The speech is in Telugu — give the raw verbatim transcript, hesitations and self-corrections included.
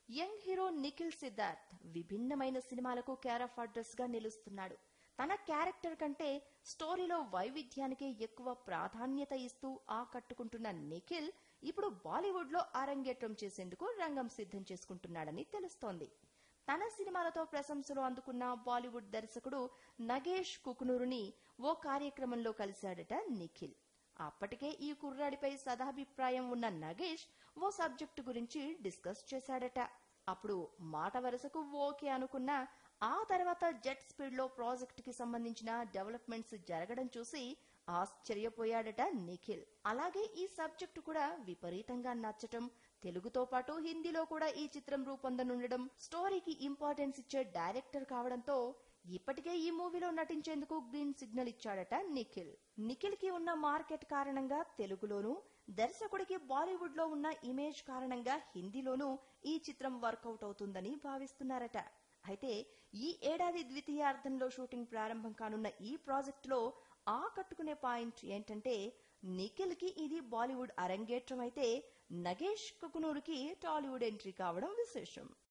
యంగ్ హీరో నిఖిల్ సిద్ధార్థ్ విభిన్నమైన సినిమాలకు కేర్ ఆఫ్ అడ్రస్ గా నిలుస్తున్నాడు. తన క్యారెక్టర్ కంటే స్టోరీలో వైవిధ్యానికే ఎక్కువ ప్రాధాన్యత ఇస్తూ ఆకట్టుకుంటున్న నిఖిల్ ఇప్పుడు బాలీవుడ్ లో అరంగేట్రం చేసేందుకు రంగం సిద్ధం చేసుకుంటున్నాడని తెలుస్తోంది. తన సినిమాలతో ప్రశంసలు అందుకున్న బాలీవుడ్ దర్శకుడు నగేష్ కుకునూరుని ఓ కార్యక్రమంలో కలిశాడట నిఖిల్. అప్పటికే ఈ కుర్రాడిపై సదాభిప్రాయం ఉన్న నగేష్ ఓ సబ్జెక్టు గురించి డిస్కస్ చేశాడట. అప్పుడు మాట వరుసకు ఓకే అనుకున్నా ఆ తర్వాత జెట్ స్పీడ్ లో ప్రాజెక్ట్ కి సంబంధించిన డెవలప్మెంట్స్ జరగడం చూసి ఆశ్చర్యపోయాడట నిఖిల్. అలాగే ఈ సబ్జెక్టు కూడా విపరీతంగా నచ్చటం, తెలుగుతో పాటు హిందీలో కూడా ఈ చిత్రం రూపొందనుండడం, స్టోరీకి ఇంపార్టెన్స్ ఇచ్చే డైరెక్టర్ కావడంతో ఇప్పటికే ఈ మూవీలో నటించేందుకు గ్రీన్ సిగ్నల్ ఇచ్చాడట నిఖిల్. నిఖిల్ కి ఉన్న మార్కెట్ కారణంగా తెలుగులోనూ, దర్శకుడికి బాలీవుడ్ లో ఉన్న ఇమేజ్ కారణంగా హిందీలోనూ ఈ చిత్రం వర్కౌట్ అవుతుందని భావిస్తున్నారట. అయితే ఈ ఏడాది ద్వితీయార్థంలో షూటింగ్ ప్రారంభం కానున్న ఈ ప్రాజెక్టులో ఆకట్టుకునే పాయింట్ ఏంటంటే నిఖిల్ కి ఇది బాలీవుడ్ అరంగేట్రం అయితే నగేష్ కుకునూరుకి టాలీవుడ్ ఎంట్రీ కావడం విశేషం.